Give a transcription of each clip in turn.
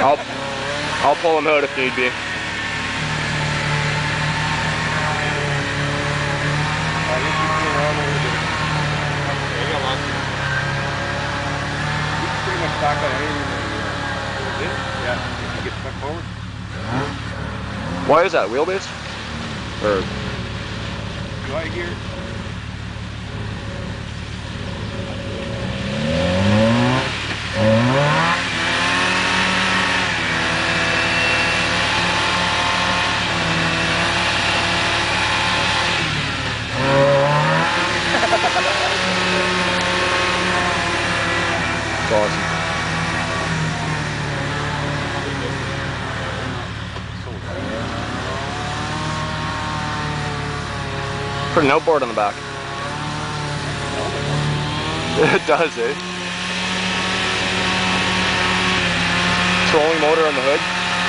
I'll pull him out if need be. Back on anything. Yeah, you get stuck forward. Why is that? Wheelbase? Or dry gear? it's awesome. Put an outboard on the back. It does, eh? Trolling motor on the hood.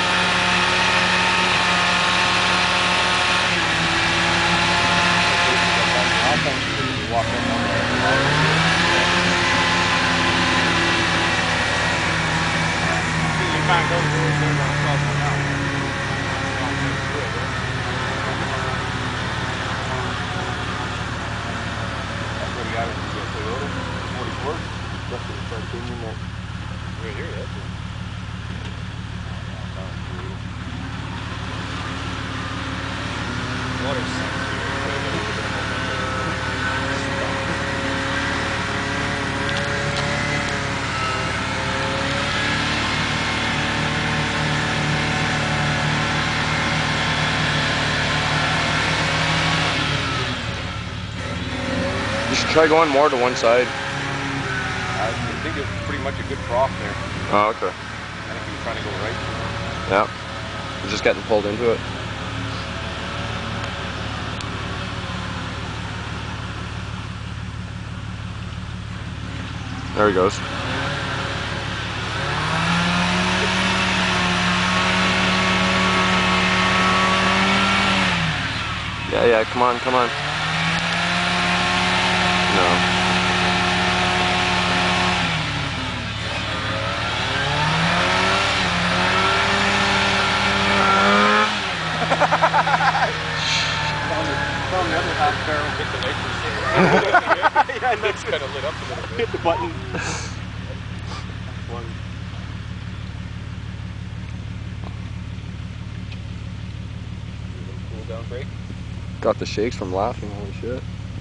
You should try going more to one side. I think it's pretty much a good cross there. Oh, okay. I think he was trying to go right. Yeah. You're just getting pulled into it. There he goes. Yeah, come on, come on. No. Found the other half barrel. Hit the light. Yeah, and it's kind of lit up a little bit. Hit the button. One. Cool down brake. Got the shakes from laughing, holy shit.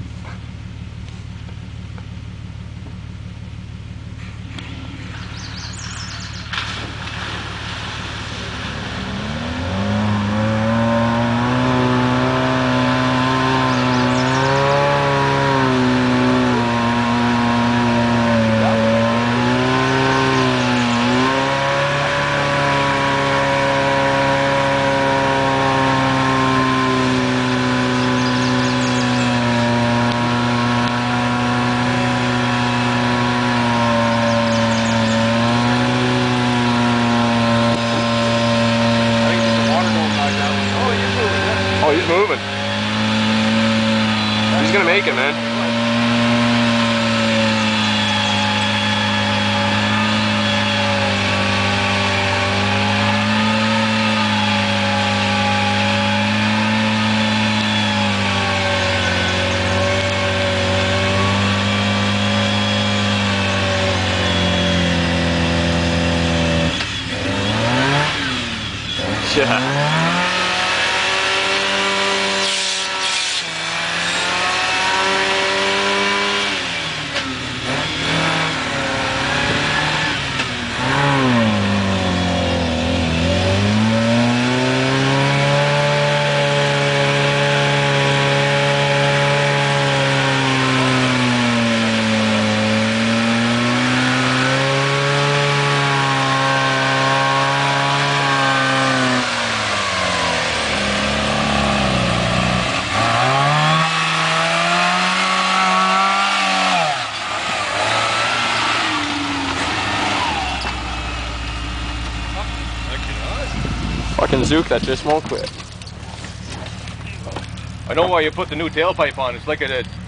Oh, he's moving. He's gonna make it, man. Yeah. Fucking Zook that just won't quit. I know why you put the new tailpipe on. It's like a